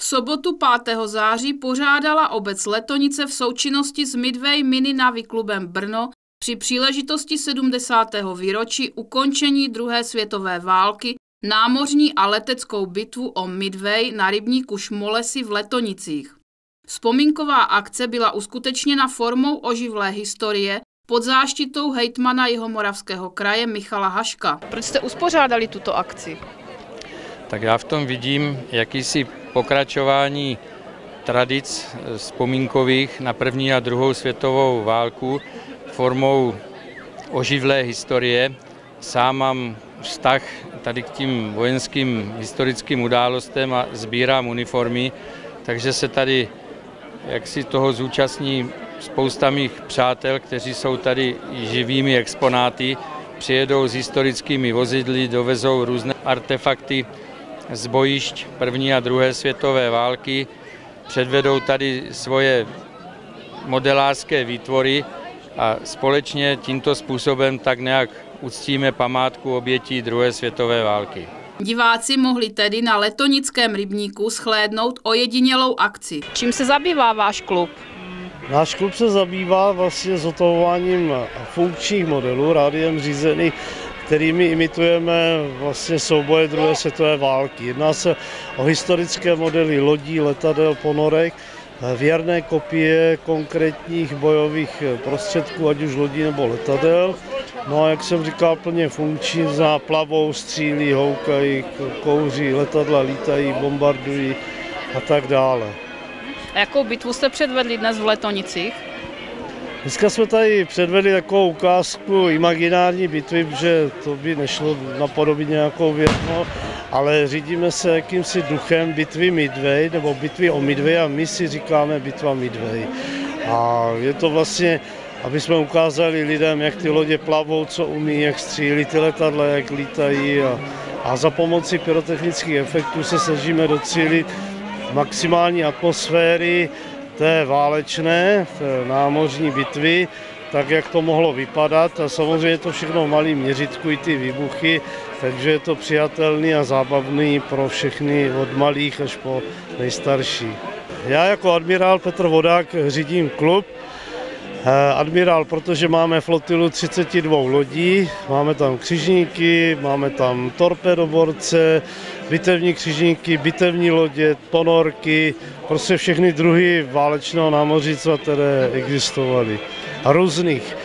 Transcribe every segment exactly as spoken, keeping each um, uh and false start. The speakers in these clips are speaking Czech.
V sobotu pátého září pořádala obec Letonice v součinnosti s Midway Mini Navy klubem Brno při příležitosti sedmdesátého výročí ukončení druhé světové války námořní a leteckou bitvu o Midway na rybníku Šmolesy v Letonicích. Vzpomínková akce byla uskutečněna formou oživlé historie pod záštitou hejtmana Jihomoravského kraje Michala Haška. Proč jste uspořádali tuto akci? Tak já v tom vidím jakýsi pokračování tradic vzpomínkových na první a druhou světovou válku formou oživlé historie. Sám mám vztah tady k tím vojenským historickým událostem a sbírám uniformy, takže se tady jaksi toho zúčastní spousta mých přátel, kteří jsou tady živými exponáty, přijedou s historickými vozidly, dovezou různé artefakty z bojišť první a druhé světové války, předvedou tady svoje modelářské výtvory a společně tímto způsobem tak nějak uctíme památku obětí druhé světové války. Diváci mohli tedy na letonickém rybníku shlédnout ojedinělou akci. Čím se zabývá váš klub? Náš klub se zabývá vlastně zotahováním funkčních modelů, rádiem řízených, kterými imitujeme vlastně souboje druhé světové války. Jedná se o historické modely lodí, letadel, ponorek, věrné kopie konkrétních bojových prostředků, ať už lodí nebo letadel. No a jak jsem říkal, plně funkční, plavou, střílí, houkají, kouří, letadla lítají, bombardují a tak dále. A jakou bitvu jste předvedli dnes v Letonicích? Dneska jsme tady předvedli takovou ukázku imaginární bitvy, protože to by nešlo napodobit nějakou věrnou, ale řídíme se jakýmsi duchem bitvy Midway, nebo bitvy o Midway, a my si říkáme bitva Midway. A je to vlastně, aby jsme ukázali lidem, jak ty lodě plavou, co umí, jak střílí ty letadla, jak lítají, a, a za pomoci pyrotechnických efektů se snažíme docílit maximální atmosféry té válečné, té námořní bitvy, tak jak to mohlo vypadat, a samozřejmě je to všechno v malém měřítku, i ty výbuchy, takže je to přijatelný a zábavný pro všechny od malých až po nejstarší. Já jako admirál Petr Vodák řídím klub. Admirál, protože máme flotilu třicet dva lodí, máme tam křižníky, máme tam torpédoborce, bitevní křižníky, bitevní lodě, ponorky, prostě všechny druhy válečného námořnictva, které existovaly. A různých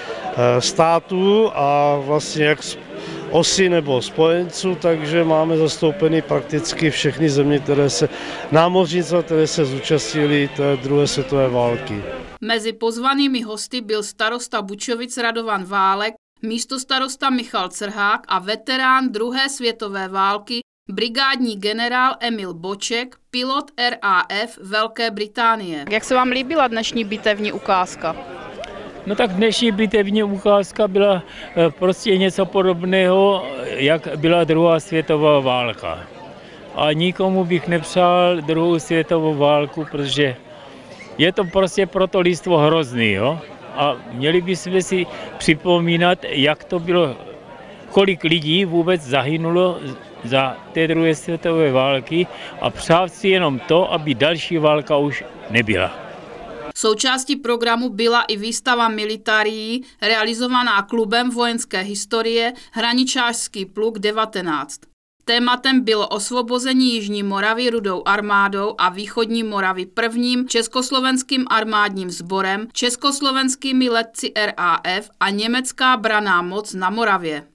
států a vlastně jak osy nebo spojenců, takže máme zastoupeny prakticky všechny země, které se námořnictva, které se zúčastnily té druhé světové války. Mezi pozvanými hosty byl starosta Bučovic Radovan Válek, místostarosta Michal Crhák a veterán druhé světové války brigádní generál Emil Boček, pilot R A F Velké Británie. Jak se vám líbila dnešní bitevní ukázka? No tak dnešní bitevní ukázka byla prostě něco podobného, jak byla druhá světová válka. A nikomu bych nepřál druhou světovou válku, protože je to prostě pro to lidstvo hrozný, jo? A měli bychom si připomínat, jak to bylo, kolik lidí vůbec zahynulo za té druhé světové války, a přát si jenom to, aby další válka už nebyla. Součástí programu byla i výstava militarií, realizovaná klubem vojenské historie Hraničářský pluk devatenáct. Tématem bylo osvobození Jižní Moravy Rudou armádou a Východní Moravy prvním československým armádním sborem, československými letci R A F a německá branná moc na Moravě.